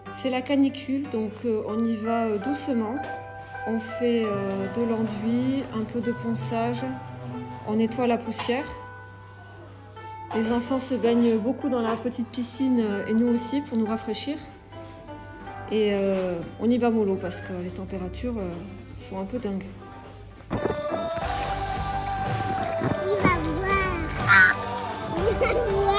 C'est la canicule, donc on y va doucement. On fait de l'enduit, un peu de ponçage, on nettoie la poussière. Les enfants se baignent beaucoup dans la petite piscine et nous aussi pour nous rafraîchir. Et on y va mollo parce que les températures sont un peu dingues. Il va voir. Il va voir.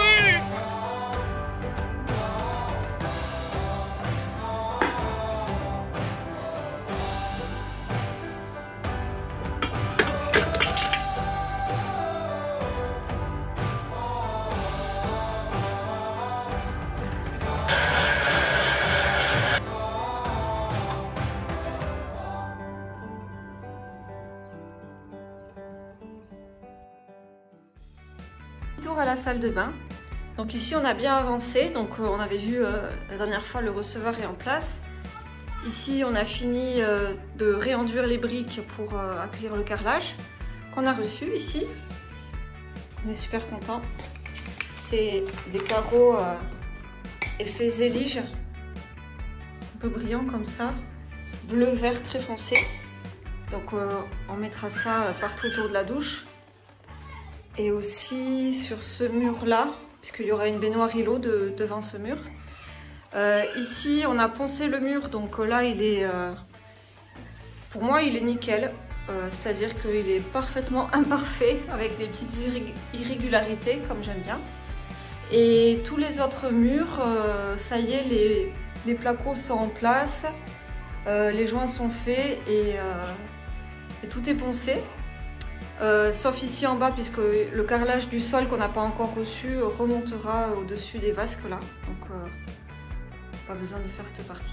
Tour à la salle de bain. Donc ici on a bien avancé, donc on avait vu la dernière fois le receveur est en place. Ici on a fini de réenduire les briques pour accueillir le carrelage qu'on a reçu ici. On est super content. C'est des carreaux effet zélige, un peu brillant comme ça, bleu vert très foncé. Donc on mettra ça partout autour de la douche. Et aussi sur ce mur-là, puisqu'il y aura une baignoire îlot devant ce mur. Ici, on a poncé le mur, donc là, il est, pour moi, il est nickel. C'est-à-dire qu'il est parfaitement imparfait, avec des petites irrégularités, comme j'aime bien. Et tous les autres murs, ça y est, les placos sont en place, les joints sont faits et tout est poncé. Sauf ici en bas, puisque le carrelage du sol qu'on n'a pas encore reçu remontera au-dessus des vasques là. Donc pas besoin de faire cette partie.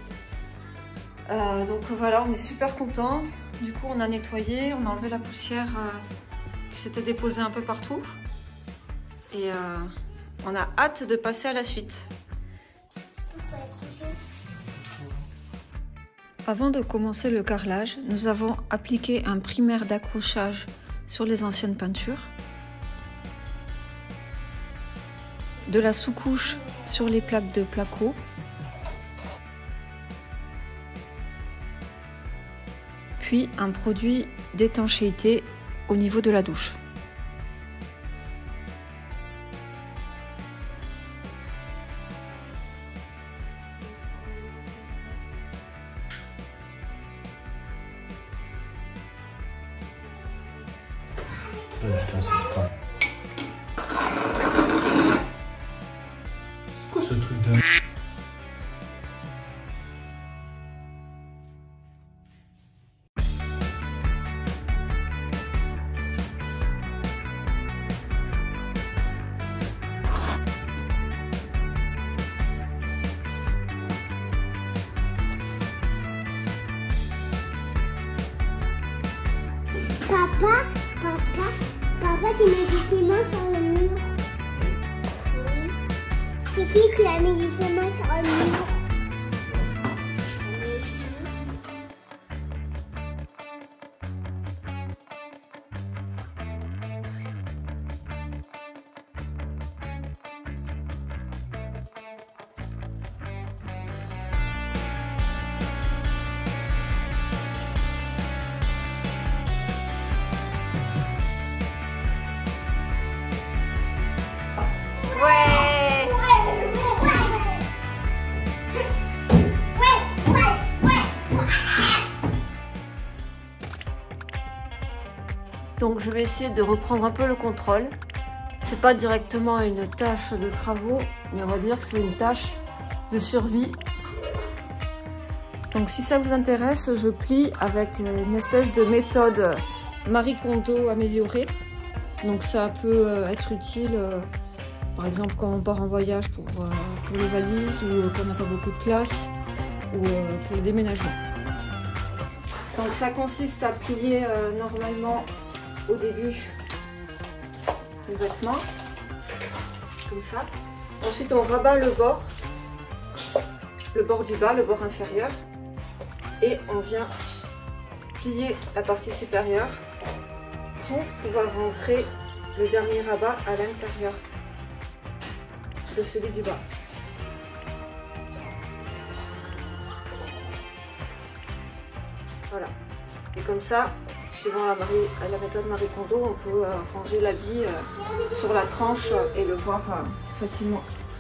Donc voilà, on est super content. Du coup on a nettoyé, on a enlevé la poussière qui s'était déposée un peu partout. Et on a hâte de passer à la suite. Avant de commencer le carrelage, nous avons appliqué un primaire d'accrochage sur les anciennes peintures, de la sous-couche sur les plaques de placo, puis un produit d'étanchéité au niveau de la douche. C'est quoi ce truc de... Papa, tu mets du ciment sur le mur. Oui. C'est qui a mis du ciment sur le mur? Donc je vais essayer de reprendre un peu le contrôle. C'est pas directement une tâche de travaux, mais on va dire que c'est une tâche de survie. Donc si ça vous intéresse, je plie avec une espèce de méthode Marie Kondo améliorée. Donc ça peut être utile, par exemple quand on part en voyage pour les valises ou qu'on n'a pas beaucoup de place ou pour le déménagement. Donc ça consiste à plier normalement au début le vêtement, comme ça. Ensuite on rabat le bord du bas, le bord inférieur, et on vient plier la partie supérieure pour pouvoir rentrer le dernier rabat à l'intérieur de celui du bas. Voilà. Et comme ça, suivant la méthode Marie Kondo, on peut ranger l'habit sur la tranche et le voir facilement.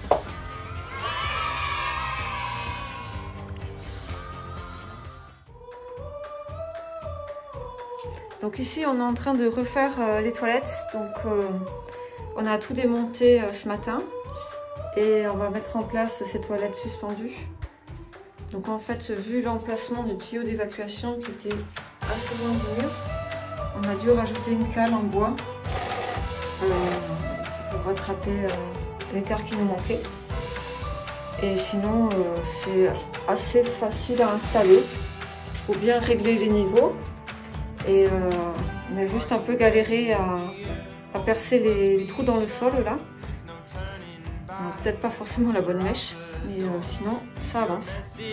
Donc ici, on est en train de refaire les toilettes. Donc on a tout démonté ce matin et on va mettre en place ces toilettes suspendues. Donc en fait, vu l'emplacement du tuyau d'évacuation qui était assez loin du mur, on a dû rajouter une cale en bois pour rattraper l'écart qui nous manquait. Et sinon, c'est assez facile à installer. Il faut bien régler les niveaux. Et on a juste un peu galéré à percer les trous dans le sol là. Peut-être pas forcément la bonne mèche, mais sinon ça avance.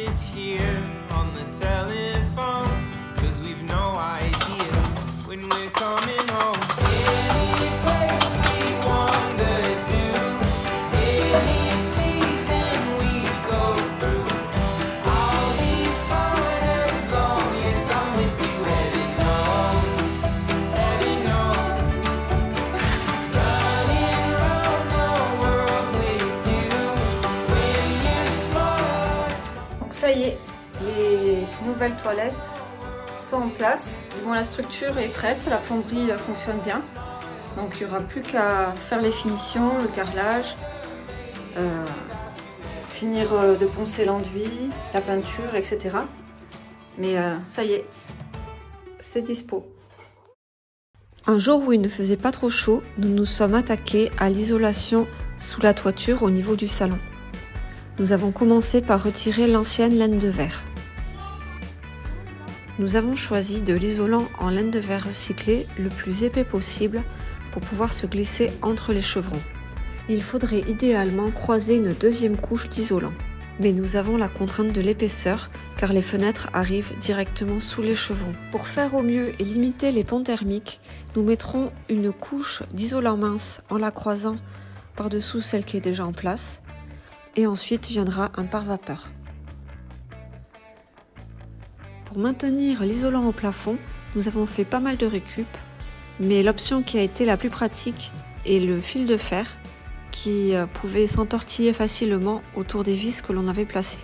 Ça y est, les nouvelles toilettes sont en place. Bon, la structure est prête, la plomberie fonctionne bien. Donc il n'y aura plus qu'à faire les finitions, le carrelage, finir de poncer l'enduit, la peinture, etc. Mais ça y est, c'est dispo. Un jour où il ne faisait pas trop chaud, nous nous sommes attaqués à l'isolation sous la toiture au niveau du salon. Nous avons commencé par retirer l'ancienne laine de verre. Nous avons choisi de l'isolant en laine de verre recyclée le plus épais possible pour pouvoir se glisser entre les chevrons. Il faudrait idéalement croiser une deuxième couche d'isolant. Mais nous avons la contrainte de l'épaisseur car les fenêtres arrivent directement sous les chevrons. Pour faire au mieux et limiter les ponts thermiques, nous mettrons une couche d'isolant mince en la croisant par-dessous celle qui est déjà en place. Et ensuite viendra un pare-vapeur. Pour maintenir l'isolant au plafond, nous avons fait pas mal de récup, mais l'option qui a été la plus pratique est le fil de fer qui pouvait s'entortiller facilement autour des vis que l'on avait placées.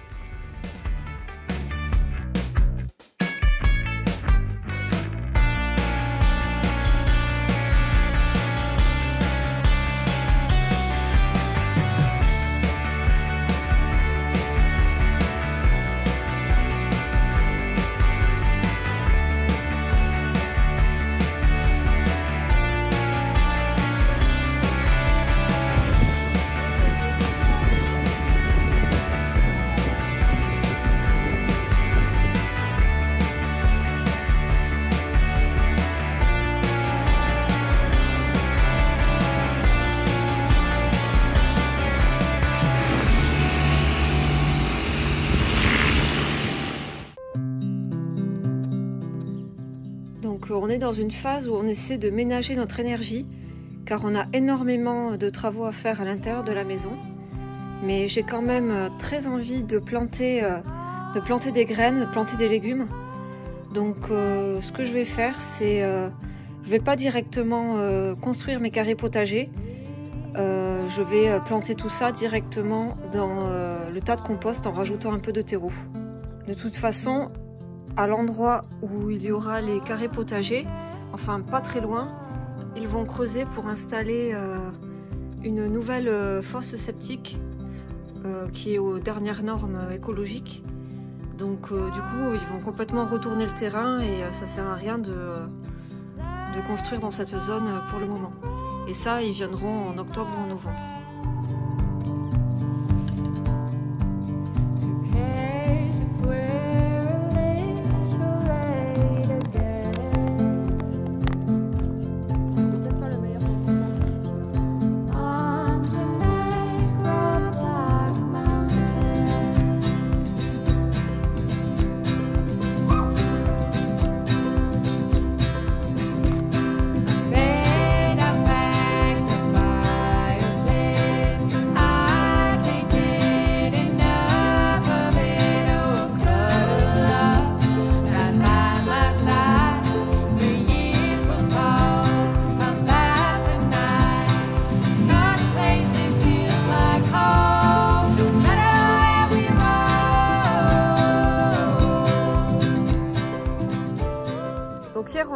Donc on est dans une phase où on essaie de ménager notre énergie car on a énormément de travaux à faire à l'intérieur de la maison. Mais j'ai quand même très envie de planter des graines, de planter des légumes. Donc ce que je vais faire, c'est je vais pas directement construire mes carrés potagers. Je vais planter tout ça directement dans le tas de compost en rajoutant un peu de terreau. De toute façon, à l'endroit où il y aura les carrés potagers, enfin pas très loin, ils vont creuser pour installer une nouvelle fosse septique qui est aux dernières normes écologiques. Donc du coup, ils vont complètement retourner le terrain et ça sert à rien de construire dans cette zone pour le moment. Et ça, ils viendront en octobre ou en novembre.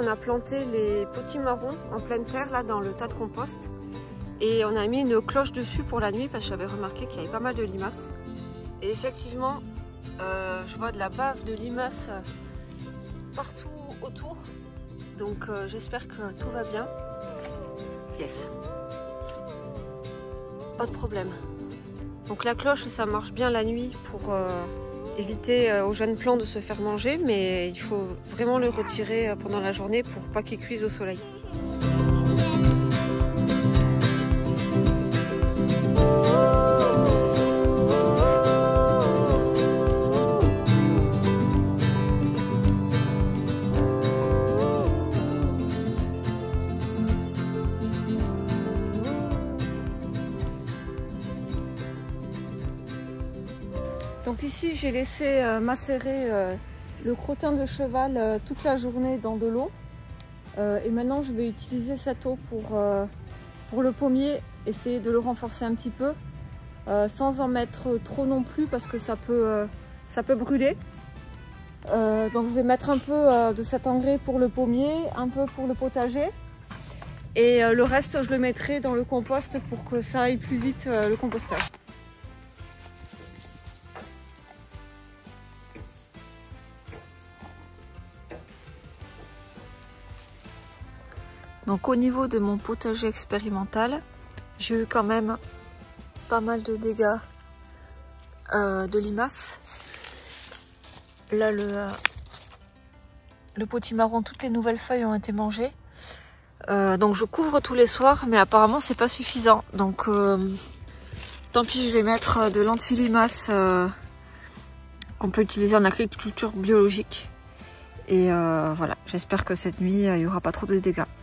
on a planté les potimarrons en pleine terre, là, dans le tas de compost. Et on a mis une cloche dessus pour la nuit, parce que j'avais remarqué qu'il y avait pas mal de limaces. Et effectivement, je vois de la bave de limaces partout autour. Donc j'espère que tout va bien. Yes. Pas de problème. Donc la cloche, ça marche bien la nuit pour éviter aux jeunes plants de se faire manger, mais il faut vraiment le retirer pendant la journée pour pas qu'ils cuisent au soleil. Donc ici j'ai laissé macérer le crottin de cheval toute la journée dans de l'eau et maintenant je vais utiliser cette eau pour le pommier, essayer de le renforcer un petit peu sans en mettre trop non plus parce que ça peut brûler. Donc je vais mettre un peu de cet engrais pour le pommier, un peu pour le potager et le reste je le mettrai dans le compost pour que ça aille plus vite le compostage. Donc au niveau de mon potager expérimental, j'ai eu quand même pas mal de dégâts de limaces. Là le potimarron, toutes les nouvelles feuilles ont été mangées. Donc je couvre tous les soirs, mais apparemment c'est pas suffisant. Donc tant pis, je vais mettre de l'anti-limace qu'on peut utiliser en agriculture biologique. Et voilà, j'espère que cette nuit il n'y aura pas trop de dégâts.